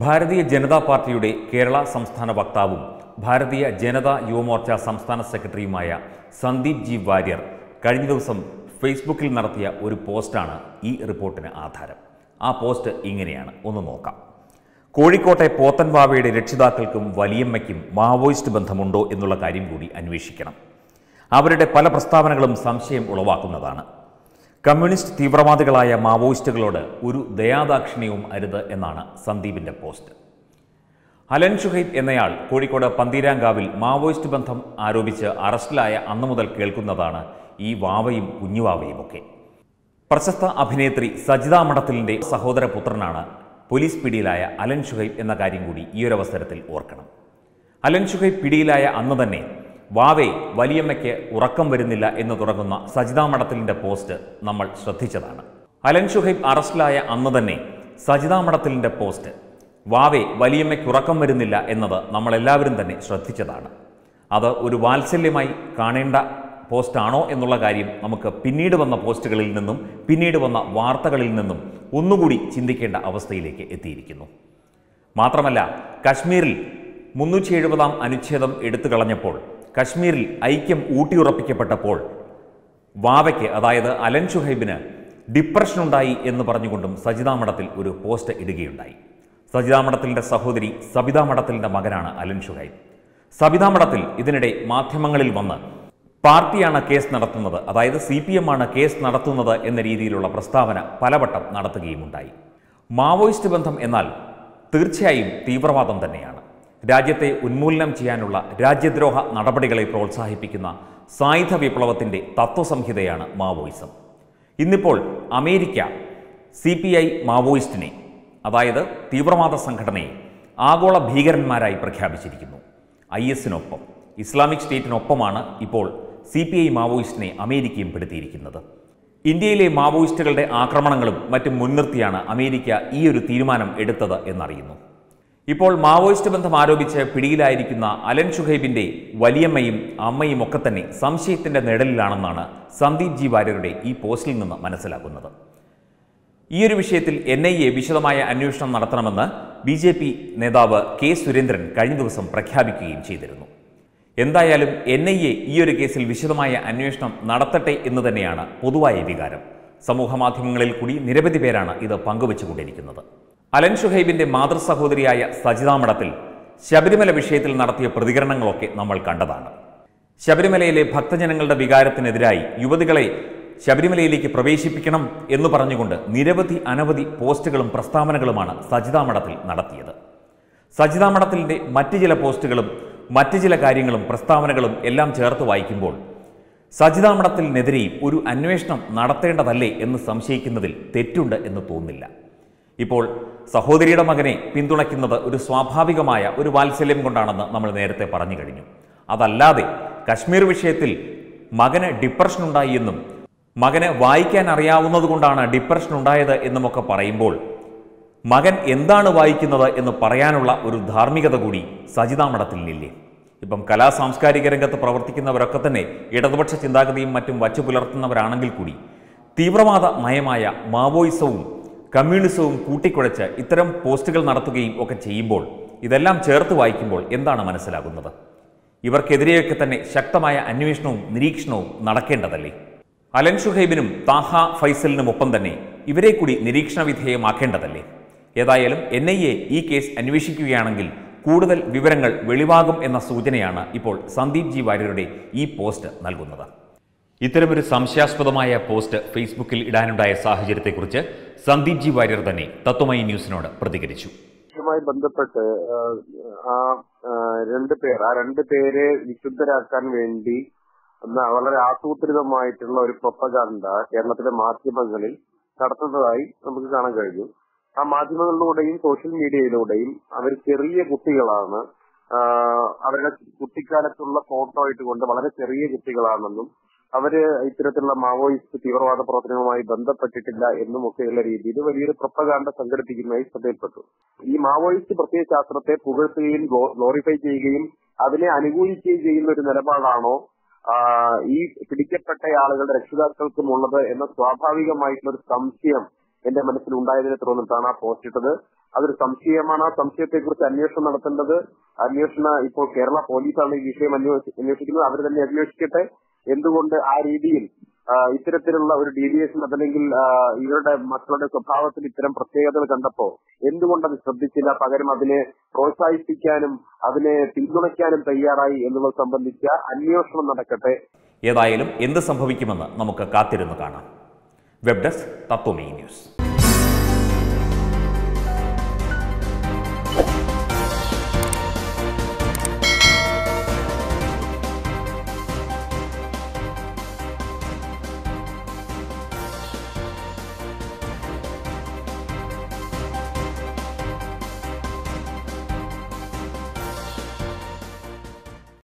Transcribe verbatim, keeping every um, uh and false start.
ഭാരതീയ ജനതാ പാർട്ടിയുടെ കേരള സംസ്ഥാന വക്താവും ഭാരതീയ ജനതാ യുവമോർച്ച സംസ്ഥാന സെക്രട്ടറിയുമായ സന്ദീപ് ജി വാര്യർ കഴിഞ്ഞ ദിവസം ഫേസ്ബുക്കിൽ നടത്തിയ ഒരു പോസ്റ്റാണ് ഈ റിപ്പോർട്ടിന് ആധാരം. ആ പോസ്റ്റ് ഇങ്ങനെയാണ്, ഒന്ന് നോക്കാം. കോഴിക്കോട്ടെ പോത്തൻവാവയുടെ രക്ഷിതാക്കൾക്കും വലിയമ്മയ്ക്കും മാവോയിസ്റ്റ് ബന്ധമുണ്ടോ എന്നുള്ള കാര്യം കൂടി അന്വേഷിക്കണം. അവരുടെ പല പ്രസ്താവനകളും സംശയം ഉളവാക്കുന്നതാണ്. കമ്മ്യൂണിസ്റ്റ് തീവ്രവാദികളായ മാവോയിസ്റ്റുകളോട് ഒരു ദയാദാക്ഷിണ്യവും അരുത് എന്നാണ് സന്ദീപിൻ്റെ പോസ്റ്റ്. അലൻ ഷുഹൈബ് എന്നയാൾ കോഴിക്കോട് പന്തീരാങ്കാവിൽ മാവോയിസ്റ്റ് ബന്ധം ആരോപിച്ച് അറസ്റ്റിലായ അന്നു മുതൽ കേൾക്കുന്നതാണ് ഈ വാവയും കുഞ്ഞുവാവയുമൊക്കെ. പ്രശസ്ത അഭിനേത്രി സജിത മഠത്തിലിൻ്റെ സഹോദരപുത്രനാണ് പോലീസ് പിടിയിലായ അലൻ ഷുഹൈബ് എന്ന കാര്യം കൂടി ഈ ഒരു അവസരത്തിൽ ഓർക്കണം. അലൻ ഷുഹൈബ് പിടിയിലായ അന്ന് തന്നെ വാവേ വലിയമ്മയ്ക്ക് ഉറക്കം വരുന്നില്ല എന്ന് തുടങ്ങുന്ന സജിത മഠത്തിലിൻ്റെ പോസ്റ്റ് നമ്മൾ ശ്രദ്ധിച്ചതാണ്. അലൻ ഷുഹൈബ് അറസ്റ്റിലായ അന്ന് തന്നെ സജിത മഠത്തിലിൻ്റെ പോസ്റ്റ് വാവേ വലിയമ്മയ്ക്ക് ഉറക്കം വരുന്നില്ല എന്നത് നമ്മളെല്ലാവരും തന്നെ ശ്രദ്ധിച്ചതാണ്. അത് ഒരു വാത്സല്യമായി കാണേണ്ട പോസ്റ്റാണോ എന്നുള്ള കാര്യം നമുക്ക് പിന്നീട് വന്ന പോസ്റ്റുകളിൽ നിന്നും പിന്നീട് വന്ന വാർത്തകളിൽ നിന്നും ഒന്നുകൂടി ചിന്തിക്കേണ്ട അവസ്ഥയിലേക്ക് എത്തിയിരിക്കുന്നു. മാത്രമല്ല, കശ്മീരിൽ മുന്നൂറ്റി എഴുപതാം അനുച്ഛേദം എടുത്തു കളഞ്ഞപ്പോൾ, കശ്മീരിൽ ഐക്യം ഊട്ടിയുറപ്പിക്കപ്പെട്ടപ്പോൾ വാവയ്ക്ക്, അതായത് അലൻ ഷുഹൈബിന് ഡിപ്രഷൻ ഉണ്ടായി എന്ന് പറഞ്ഞുകൊണ്ടും സജിത മഠത്തിൽ ഒരു പോസ്റ്റ് ഇടുകയുണ്ടായി. സജിത മഠത്തിലിൻ്റെ സഹോദരി സബിത മഠത്തിലിൻ്റെ മകനാണ് അലൻ ഷുഹൈബ്. സബിത മഠത്തിൽ ഇതിനിടെ മാധ്യമങ്ങളിൽ വന്ന് പാർട്ടിയാണ് കേസ് നടത്തുന്നത്, അതായത് സി പി എം ആണ് കേസ് നടത്തുന്നത് എന്ന രീതിയിലുള്ള പ്രസ്താവന പലവട്ടം നടത്തുകയുമുണ്ടായി. മാവോയിസ്റ്റ് ബന്ധം എന്നാൽ തീർച്ചയായും തീവ്രവാദം തന്നെയാണ്. രാജ്യത്തെ ഉന്മൂലനം ചെയ്യാനുള്ള രാജ്യദ്രോഹ നടപടികളെ പ്രോത്സാഹിപ്പിക്കുന്ന സായുധ വിപ്ലവത്തിൻ്റെ തത്വസംഹിതയാണ് മാവോയിസം. ഇന്നിപ്പോൾ അമേരിക്ക സി പി ഐ മാവോയിസ്റ്റിനെ, അതായത് തീവ്രവാദ സംഘടനയെ ആഗോള ഭീകരന്മാരായി പ്രഖ്യാപിച്ചിരിക്കുന്നു. ഐ എസിനൊപ്പം ഇസ്ലാമിക് സ്റ്റേറ്റിനൊപ്പമാണ് ഇപ്പോൾ സി പി ഐ മാവോയിസ്റ്റിനെ അമേരിക്കയും പെടുത്തിയിരിക്കുന്നത്. ഇന്ത്യയിലെ മാവോയിസ്റ്റുകളുടെ ആക്രമണങ്ങളും മറ്റും മുൻനിർത്തിയാണ് അമേരിക്ക ഈ ഒരു തീരുമാനം എടുത്തത് എന്നറിയുന്നു. ഇപ്പോൾ മാവോയിസ്റ്റ് ബന്ധം ആരോപിച്ച് പിടിയിലായിരിക്കുന്ന അലൻ ഷുഹൈബിൻ്റെ വലിയമ്മയും അമ്മയും ഒക്കെ തന്നെ സംശയത്തിൻ്റെ നിഴലിലാണെന്നാണ് സന്ദീപ് ജി വാര്യരുടെ ഈ പോസ്റ്റിൽ നിന്ന് മനസ്സിലാക്കുന്നത്. ഈ ഒരു വിഷയത്തിൽ എൻ ഐ എ വിശദമായ അന്വേഷണം നടത്തണമെന്ന് ബി ജെ പി നേതാവ് കെ സുരേന്ദ്രൻ കഴിഞ്ഞ ദിവസം പ്രഖ്യാപിക്കുകയും ചെയ്തിരുന്നു. എന്തായാലും എൻ ഐ എ ഈ ഒരു കേസിൽ വിശദമായ അന്വേഷണം നടത്തട്ടെ എന്ന് തന്നെയാണ് പൊതുവായ വികാരം. സമൂഹമാധ്യമങ്ങളിൽ കൂടി നിരവധി പേരാണ് ഇത് പങ്കുവച്ചുകൊണ്ടിരിക്കുന്നത്. അലൻ ഷുഹൈബിൻ്റെ മാതൃ സഹോദരിയായ സജിത മഠത്തിൽ ശബരിമല വിഷയത്തിൽ നടത്തിയ പ്രതികരണങ്ങളൊക്കെ നമ്മൾ കണ്ടതാണ്. ശബരിമലയിലെ ഭക്തജനങ്ങളുടെ വികാരത്തിനെതിരായി യുവതികളെ ശബരിമലയിലേക്ക് പ്രവേശിപ്പിക്കണം എന്ന് പറഞ്ഞുകൊണ്ട് നിരവധി അനവധി പോസ്റ്റുകളും പ്രസ്താവനകളുമാണ് സജിത മഠത്തിൽ നടത്തിയത്. സജിത മഠത്തിൻ്റെ മറ്റു ചില പോസ്റ്റുകളും മറ്റു ചില കാര്യങ്ങളും പ്രസ്താവനകളും എല്ലാം ചേർത്ത് വായിക്കുമ്പോൾ സജിത മഠത്തിനെതിരെയും ഒരു അന്വേഷണം നടത്തേണ്ടതല്ലേ എന്ന് സംശയിക്കുന്നതിൽ തെറ്റുണ്ട് എന്ന് തോന്നുന്നില്ല. ഇപ്പോൾ സഹോദരിയുടെ മകനെ പിന്തുണയ്ക്കുന്നത് ഒരു സ്വാഭാവികമായ ഒരു വാത്സല്യം കൊണ്ടാണെന്ന് നമ്മൾ നേരത്തെ പറഞ്ഞു കഴിഞ്ഞു. അതല്ലാതെ കശ്മീർ വിഷയത്തിൽ മകന് ഡിപ്രഷൻ ഉണ്ടായി എന്നും മകന് വായിക്കാൻ അറിയാവുന്നത് കൊണ്ടാണ് ഡിപ്രഷൻ ഉണ്ടായത് എന്നുമൊക്കെ പറയുമ്പോൾ മകൻ എന്താണ് വായിക്കുന്നത് എന്ന് പറയാനുള്ള ഒരു ധാർമ്മികത കൂടി സജിത മഠത്തിലില്ലേ? ഇപ്പം കലാ സാംസ്കാരിക രംഗത്ത് പ്രവർത്തിക്കുന്നവരൊക്കെ തന്നെ ഇടതുപക്ഷ ചിന്താഗതിയും മറ്റും വച്ചു പുലർത്തുന്നവരാണെങ്കിൽ കൂടി തീവ്രവാദ നയമായ മാവോയിസവും കമ്മ്യൂണിസവും കൂട്ടിക്കുഴച്ച് ഇത്തരം പോസ്റ്റുകൾ നടത്തുകയും ഒക്കെ ചെയ്യുമ്പോൾ, ഇതെല്ലാം ചേർത്ത് വായിക്കുമ്പോൾ എന്താണ് മനസ്സിലാകുന്നത്? ഇവർക്കെതിരെയൊക്കെ തന്നെ ശക്തമായ അന്വേഷണവും നിരീക്ഷണവും നടക്കേണ്ടതല്ലേ? അലൻ ഷുഹൈബിനും താഹ ഫൈസലിനും ഒപ്പം തന്നെ ഇവരെ കൂടി നിരീക്ഷണ വിധേയമാക്കേണ്ടതല്ലേ? ഏതായാലും എൻ ഐ എ ഈ കേസ് അന്വേഷിക്കുകയാണെങ്കിൽ കൂടുതൽ വിവരങ്ങൾ വെളിവാകും എന്ന സൂചനയാണ് ഇപ്പോൾ സന്ദീപ് ജി വാര്യരുടെ ഈ പോസ്റ്റ് നൽകുന്നത്. ഇത്തരമൊരു സംശയാസ്പദമായ പോസ്റ്റ് ഫേസ്ബുക്കിൽ ഇടാനുണ്ടായ സാഹചര്യത്തെക്കുറിച്ച് സന്ദീപ് ജി വാര്യർ തന്നെ തത്വമയി ന്യൂസിനോട് പ്രതികരിച്ചു. ുമായി ബന്ധപ്പെട്ട് ആ രണ്ട് പേർ ആ രണ്ട് പേരെ വിശുദ്ധരാക്കാൻ വേണ്ടി വളരെ ആസൂത്രിതമായിട്ടുള്ള ഒരു പ്രൊപ്പഗാൻഡ കേരളത്തിലെ മാധ്യമങ്ങളിൽ നടത്തുന്നതായി നമുക്ക് കാണാൻ കഴിഞ്ഞു. ആ മാധ്യമങ്ങളിലൂടെയും സോഷ്യൽ മീഡിയയിലൂടെയും അവർ ചെറിയ കുട്ടികളാണ്, അവരുടെ കുട്ടിക്കാലത്തുള്ള ഫോട്ടോ ഇട്ടുകൊണ്ട് വളരെ ചെറിയ കുട്ടികളാണെന്നും അവര് ഇത്തരത്തിലുള്ള മാവോയിസ്റ്റ് തീവ്രവാദ പ്രവർത്തനവുമായി ബന്ധപ്പെട്ടിട്ടില്ല എന്നുമൊക്കെയുള്ള രീതിയിൽ വലിയൊരു പ്രൊപ്പഗാൻഡ സംഘടിപ്പിക്കുന്നതായി ശ്രദ്ധയിൽപ്പെട്ടു. ഈ മാവോയിസ്റ്റ് പ്രത്യയശാസ്ത്രത്തെ പുകഴ്ത്തുകയും ഗ്ലോറിഫൈ ചെയ്യുകയും അതിനെ അനുകൂലിക്കുകയും ചെയ്യുന്ന ഒരു നിലപാടാണോ ഈ പിടിക്കപ്പെട്ട ആളുകളുടെ രക്ഷിതാക്കൾക്കുമുള്ളത് എന്ന സ്വാഭാവികമായിട്ടുള്ള ഒരു സംശയം എന്റെ മനസ്സിൽ ഉണ്ടായതിനെ തുടർന്നിട്ടാണ് ആ പോസ്റ്റ് ഇട്ടത്. അതൊരു സംശയമാണ്. ആ സംശയത്തെക്കുറിച്ച് അന്വേഷണം നടത്തേണ്ടത് അന്വേഷണ ഇപ്പോൾ കേരള പോലീസാണ് ഈ വിഷയം അന്വേഷിക്കുന്നത്. അവർ തന്നെ അന്വേഷിക്കട്ടെ. എന്തുകൊണ്ട് ആ രീതിയിൽ ഇത്തരത്തിലുള്ള ഒരു ഡീവിയേഷൻ അതല്ലെങ്കിൽ ഇവരുടെ മക്കളുടെ സ്വഭാവത്തിൽ ഇത്തരം പ്രത്യേകതകൾ കണ്ടപ്പോ എന്തുകൊണ്ടത് ശ്രദ്ധിച്ചില്ല, പകരം അതിനെ പ്രോത്സാഹിപ്പിക്കാനും അതിനെ പിന്തുണയ്ക്കാനും തയ്യാറായി എന്നുള്ളത് സംബന്ധിച്ച അന്വേഷണം നടക്കട്ടെ. ഏതായാലും എന്ത് സംഭവിക്കുമെന്ന് നമുക്ക് കാത്തിരുന്ന് കാണാം. Web desk Tatwamayi news.